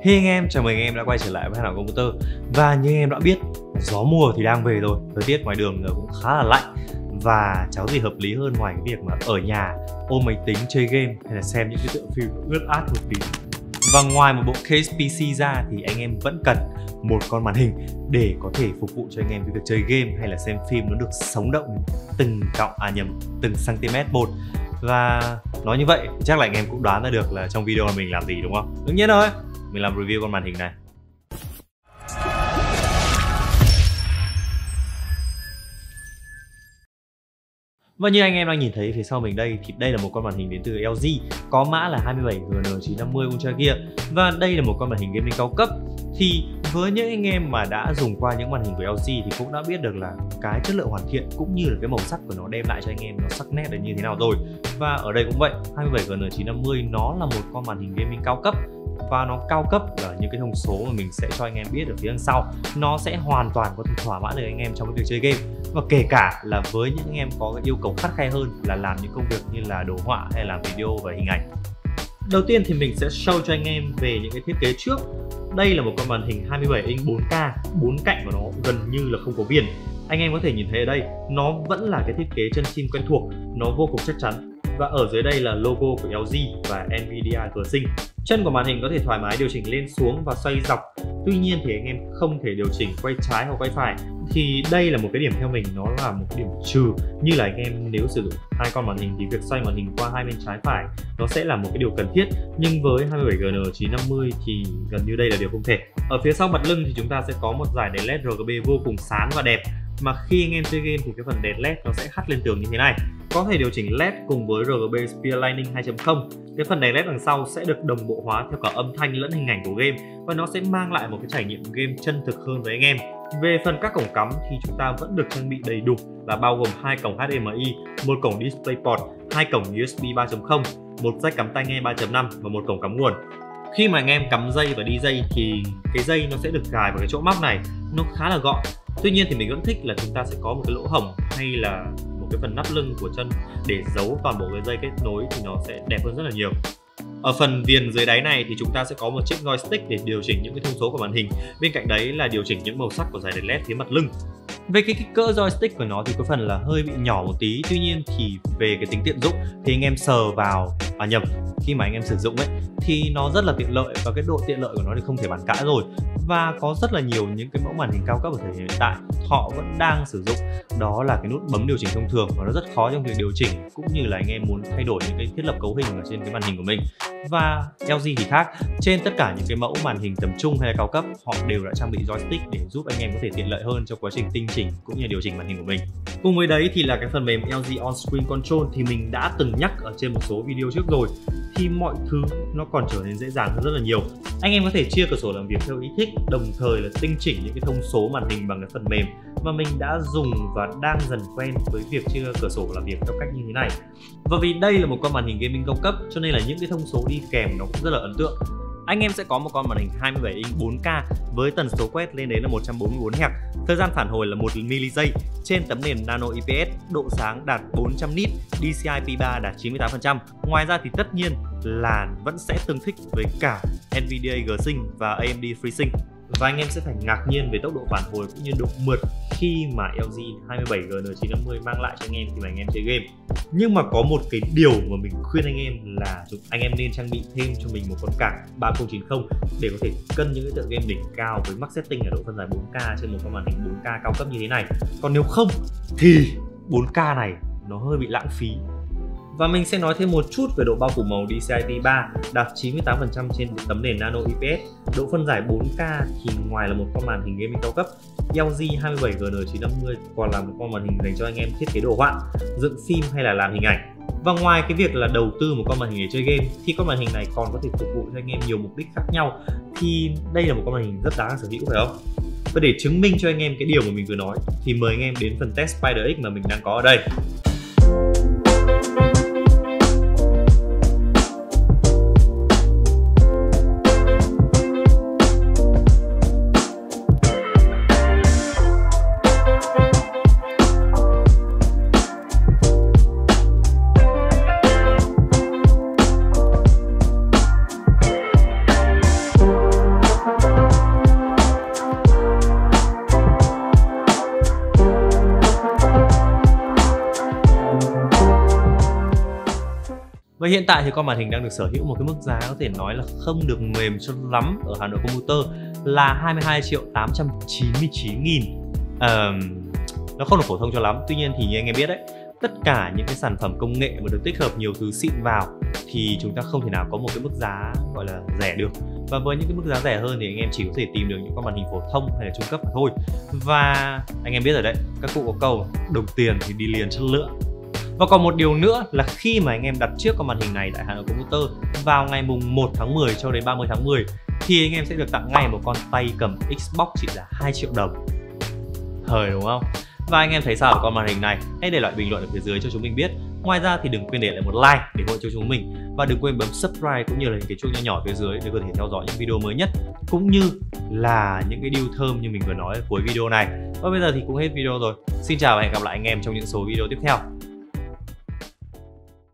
Hey anh em, chào mừng anh em đã quay trở lại với Hàn Học Computer. Và như anh em đã biết, gió mùa thì đang về rồi. Thời tiết ngoài đường cũng khá là lạnh. Và cháu gì hợp lý hơn ngoài cái việc mà ở nhà ôm máy tính chơi game hay là xem những cái tựa phim ướt át một tí. Và ngoài một bộ case PC ra thì anh em vẫn cần một con màn hình để có thể phục vụ cho anh em cái việc chơi game hay là xem phim nó được sống động từng từng cm một. Và nói như vậy chắc là anh em cũng đoán ra được là trong video mình làm gì đúng không? Đương nhiên rồi, mình làm review con màn hình này. Và như anh em đang nhìn thấy phía sau mình đây thì đây là một con màn hình đến từ LG, có mã là 27GN950 Ultra Gear. Và đây là một con màn hình gaming cao cấp. Thì với những anh em mà đã dùng qua những màn hình của LG thì cũng đã biết được là cái chất lượng hoàn thiện cũng như là cái màu sắc của nó đem lại cho anh em nó sắc nét đến như thế nào rồi. Và ở đây cũng vậy, 27GN950 nó là một con màn hình gaming cao cấp. Và nó cao cấp là những cái thông số mà mình sẽ cho anh em biết ở phía đằng sau. Nó sẽ hoàn toàn có thể thỏa mãn được anh em trong cái việc chơi game. Và kể cả là với những anh em có cái yêu cầu khắt khe hơn là làm những công việc như là đồ họa hay làm video và hình ảnh. Đầu tiên thì mình sẽ show cho anh em về những cái thiết kế trước. Đây là một con màn hình 27 inch 4K, 4 cạnh của nó gần như là không có viền. Anh em có thể nhìn thấy ở đây, nó vẫn là cái thiết kế chân chim quen thuộc, nó vô cùng chắc chắn. Và ở dưới đây là logo của LG và NVIDIA vừa sinh. Chân của màn hình có thể thoải mái điều chỉnh lên xuống và xoay dọc. Tuy nhiên thì anh em không thể điều chỉnh quay trái hoặc quay phải. Thì đây là một cái điểm theo mình, nó là một cái điểm trừ. Như là anh em nếu sử dụng hai con màn hình thì việc xoay màn hình qua hai bên trái phải nó sẽ là một cái điều cần thiết. Nhưng với 27GN950 thì gần như đây là điều không thể. Ở phía sau mặt lưng thì chúng ta sẽ có một dải đèn LED RGB vô cùng sáng và đẹp. Mà khi anh em chơi game thì cái phần đèn LED nó sẽ hắt lên tường như thế này. Có thể điều chỉnh LED cùng với RGB Spearlining 2.0. Cái phần đèn LED đằng sau sẽ được đồng bộ hóa theo cả âm thanh lẫn hình ảnh của game và nó sẽ mang lại một cái trải nghiệm game chân thực hơn với anh em. Về phần các cổng cắm thì chúng ta vẫn được trang bị đầy đủ là bao gồm 2 cổng HDMI, một cổng DisplayPort, 2 cổng USB 3.0, một jack cắm tai nghe 3.5 và một cổng cắm nguồn. Khi mà anh em cắm dây và đi dây thì cái dây nó sẽ được gài vào cái chỗ móc này, nó khá là gọn. Tuy nhiên thì mình vẫn thích là chúng ta sẽ có một cái lỗ hổng hay là một cái phần nắp lưng của chân để giấu toàn bộ cái dây kết nối thì nó sẽ đẹp hơn rất là nhiều. Ở phần viền dưới đáy này thì chúng ta sẽ có một chiếc joystick để điều chỉnh những cái thông số của màn hình. Bên cạnh đấy là điều chỉnh những màu sắc của dải đèn LED phía mặt lưng. Về cái kích cỡ joystick của nó thì có phần là hơi bị nhỏ một tí. Tuy nhiên thì về cái tính tiện dụng thì anh em sờ vào khi mà anh em sử dụng ấy thì nó rất là tiện lợi và cái độ tiện lợi của nó thì không thể bàn cãi rồi. Và có rất là nhiều những cái mẫu màn hình cao cấp ở thời điểm hiện tại họ vẫn đang sử dụng, đó là cái nút bấm điều chỉnh thông thường và nó rất khó trong việc điều chỉnh cũng như là anh em muốn thay đổi những cái thiết lập cấu hình ở trên cái màn hình của mình. Và LG thì khác, trên tất cả những cái mẫu màn hình tầm trung hay là cao cấp họ đều đã trang bị joystick để giúp anh em có thể tiện lợi hơn trong quá trình tinh chỉnh cũng như điều chỉnh màn hình của mình. Cùng với đấy thì là cái phần mềm LG On Screen Control thì mình đã từng nhắc ở trên một số video trước rồi, thì mọi thứ nó còn trở nên dễ dàng hơn rất là nhiều. Anh em có thể chia cửa sổ làm việc theo ý thích, đồng thời là tinh chỉnh những cái thông số màn hình bằng cái phần mềm mà mình đã dùng và đang dần quen với việc chia cửa sổ làm việc theo cách như thế này. Và vì đây là một con màn hình gaming cao cấp cho nên là những cái thông số đi kèm nó cũng rất là ấn tượng. Anh em sẽ có một con màn hình 27 inch 4K với tần số quét lên đến là 144 Hz, thời gian phản hồi là 1 ms trên tấm nền Nano IPS, độ sáng đạt 400 nit, DCI-P3 đạt 98%. Ngoài ra thì tất nhiên là vẫn sẽ tương thích với cả NVIDIA G-Sync và AMD FreeSync. Và anh em sẽ phải ngạc nhiên về tốc độ phản hồi cũng như độ mượt khi mà LG 27GN950 mang lại cho anh em khi mà anh em chơi game. Nhưng mà có một cái điều mà mình khuyên anh em là anh em nên trang bị thêm cho mình một con card 3090 để có thể cân những cái tựa game đỉnh cao với max setting ở độ phân giải 4K trên một con màn hình 4K cao cấp như thế này. Còn nếu không thì 4K này nó hơi bị lãng phí. Và mình sẽ nói thêm một chút về độ bao phủ màu DCI-P3 đạt 98% trên tấm nền Nano IPS. Độ phân giải 4K thì ngoài là một con màn hình gaming cao cấp, LG 27GN950 còn là một con màn hình dành cho anh em thiết kế đồ họa, dựng phim hay là làm hình ảnh. Và ngoài cái việc là đầu tư một con màn hình để chơi game thì con màn hình này còn có thể phục vụ cho anh em nhiều mục đích khác nhau. Thì đây là một con màn hình rất đáng sở hữu phải không? Và để chứng minh cho anh em cái điều mà mình vừa nói thì mời anh em đến phần test SpiderX mà mình đang có ở đây. hiện tại thì con màn hình đang được sở hữu một cái mức giá có thể nói là không được mềm cho lắm ở Hà Nội Computer là 22.899.000. Nó không được phổ thông cho lắm. Tuy nhiên thì như anh em biết đấy, tất cả những cái sản phẩm công nghệ mà được tích hợp nhiều thứ xịn vào thì chúng ta không thể nào có một cái mức giá gọi là rẻ được. Và với những cái mức giá rẻ hơn thì anh em chỉ có thể tìm được những con màn hình phổ thông hay là trung cấp mà thôi. Và anh em biết rồi đấy, các cụ có câu đồng tiền thì đi liền chất lượng. Và còn một điều nữa là khi mà anh em đặt trước con màn hình này tại Hà Nội Computer vào ngày mùng 1 tháng 10 cho đến 30 tháng 10 thì anh em sẽ được tặng ngay một con tay cầm Xbox trị giá 2 triệu đồng. Thời đúng không? Và anh em thấy sao về con màn hình này? Hãy để lại bình luận ở phía dưới cho chúng mình biết. Ngoài ra thì đừng quên để lại một like để hỗ trợ chúng mình. Và đừng quên bấm subscribe cũng như là cái chuông nhỏ nhỏ phía dưới để có thể theo dõi những video mới nhất, cũng như là những cái deal thơm như mình vừa nói ở cuối video này. Và bây giờ thì cũng hết video rồi. Xin chào và hẹn gặp lại anh em trong những số video tiếp theo.